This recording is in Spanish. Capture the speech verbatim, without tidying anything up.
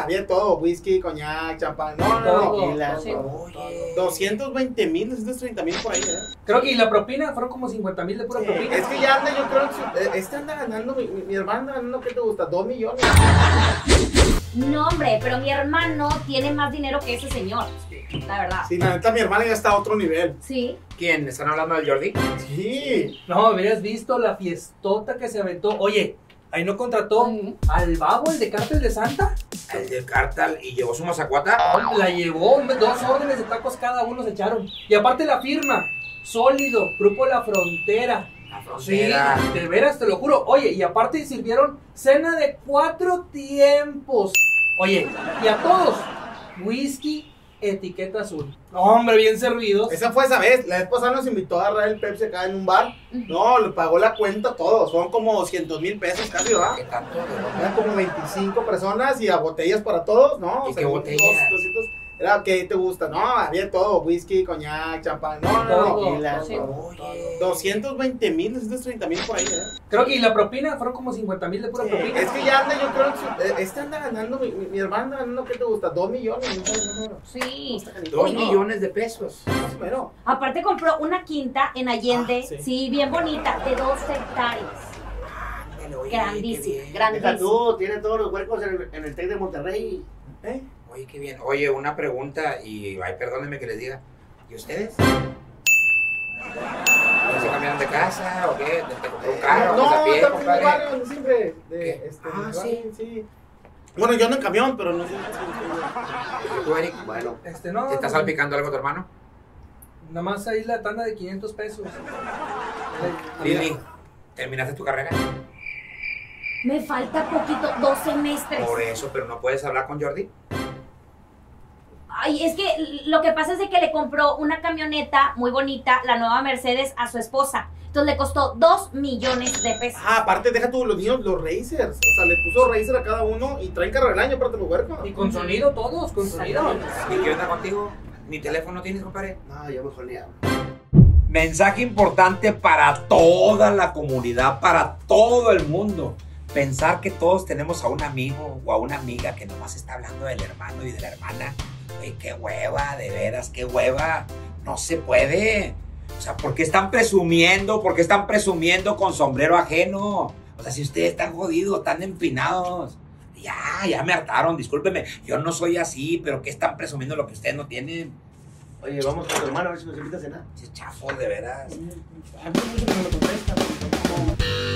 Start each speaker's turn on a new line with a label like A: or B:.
A: había todo, whisky, coñac, champán, no, no, no,
B: Todo.
C: Sí.
A: doscientos veinte mil, doscientos treinta mil por ahí, ¿eh?
B: Creo que y la propina fueron como cincuenta mil de pura
A: Sí,
B: propina.
A: es que ya anda, yo creo, que este anda ganando, mi, mi, mi hermano anda ganando, ¿qué te gusta? Dos millones.
C: No, hombre, pero mi hermano tiene más dinero que ese señor. La verdad.
A: Sí, la neta, mi hermana ya está a otro nivel.
C: Sí.
D: ¿Quién? ¿Están hablando del Jordi?
A: Sí.
B: No, habrías visto la fiestota que se aventó. Oye, ahí no contrató
C: Ujú.
B: al Babo, el de Cártel de Santa.
D: El del Cartal y llevó su mazacuata.
B: La llevó, dos órdenes de tacos cada uno se echaron. Y aparte la firma, sólido, Grupo La Frontera.
D: La
B: Sí,
D: frontera.
B: de veras, te lo juro. Oye, y aparte sirvieron cena de cuatro tiempos. Oye, y a todos, whisky, etiqueta azul. Hombre, bien servidos.
A: Esa fue esa vez. La vez pasada nos invitó a agarrar el Pepsi acá en un bar. No, le pagó la cuenta a todos. Son como doscientos mil pesos casi, ¿verdad?
D: ¿Qué tanto? de verdad?
A: Eran como veinticinco personas y a botellas para todos, ¿no?
D: ¿Y
A: O sea,
D: qué botellas?
A: dos- doscientos. Era, ¿qué te gusta? No, había todo. Whisky, coñac, champán. No, no, no.
B: Todo.
A: Y la-
C: Sí.
D: Oye.
A: doscientos veinte mil, doscientos treinta mil por ahí, ¿eh?
B: Creo que y la propina fueron como cincuenta mil de pura
A: Sí,
B: propina.
A: es que ya anda, yo creo que su- este anda ganando, mi, mi, mi hermano anda ganando, ¿qué te gusta? Dos millones, no sé, no sé, no sé.
C: Sí.
A: Está canijo.
D: Dos
C: Oye.
D: millones de pesos.
A: Más o menos.
C: Aparte compró una quinta en Allende,
A: Ah, sí.
C: sí. bien bonita, de dos hectáreas.
D: Ándale, oye,
C: Grandísima,
D: qué bien.
C: grandísima.
E: Deja tú, tiene todos los huecos en el, en el Tec de Monterrey.
A: ¿Eh?
D: Oye, qué bien. Oye, una pregunta y, ay, perdónenme que les diga. ¿Y ustedes? ¿Se cambiaron de casa o qué? ¿Te, te compró un carro?
A: No,
D: ¿Vas a pie,
A: estamos en el
D: compadre?
A: barrio donde siempre. De,
D: ¿Qué?
A: este,
D: Ah,
A: de
D: sí.
A: barrio, sí. Bueno, yo ando en camión, pero no sé.
D: ¿Y tú, Eric?
E: Bueno,
B: Este, no.
D: ¿Te está salpicando algo tu hermano?
B: Nada más ahí la tanda de quinientos pesos.
D: Lili, ¿terminaste tu carrera?
C: Me falta poquito, dos semestres.
D: Por eso, pero no puedes hablar con Jordi.
C: Ay, es que lo que pasa es de que le compró una camioneta muy bonita, la nueva Mercedes, a su esposa. Entonces le costó dos millones de pesos.
A: Ah, aparte, deja tú los niños, los racers. O sea, le puso racer a cada uno y traen carro del año, aparte los huercos.
B: Y con sonido todos, con sonido.
D: ¿Y qué onda contigo? ¿Ni teléfono tienes, compadre?
E: no, yo mejor ni hablo.
D: Mensaje importante para toda la comunidad, para todo el mundo. Pensar que todos tenemos a un amigo o a una amiga que nomás está hablando del hermano y de la hermana. Oye, qué hueva, de veras, qué hueva. No se puede. O sea, ¿por qué están presumiendo? ¿Por qué están presumiendo con sombrero ajeno? O sea, si ustedes están jodidos, están empinados. Ya, ya me hartaron, discúlpeme. Yo no soy así, pero ¿qué están presumiendo lo que ustedes no tienen?
E: Oye, vamos con tu hermano a ver si nos invita a cenar.
D: Chafos, de veras.
A: A mí mucho que me lo contestan.